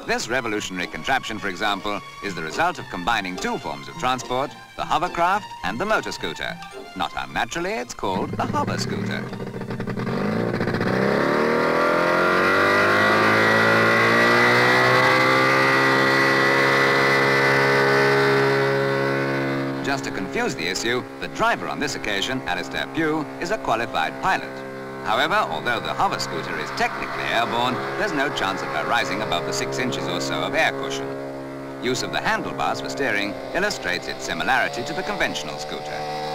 This revolutionary contraption, for example, is the result of combining two forms of transport, the hovercraft and the motor scooter. Not unnaturally, it's called the hover scooter. Just to confuse the issue, the driver on this occasion, Alistair Pugh, is a qualified pilot. However, although the hover scooter is technically airborne, there's no chance of her rising above the 6 inches or so of air cushion. Use of the handlebars for steering illustrates its similarity to the conventional scooter.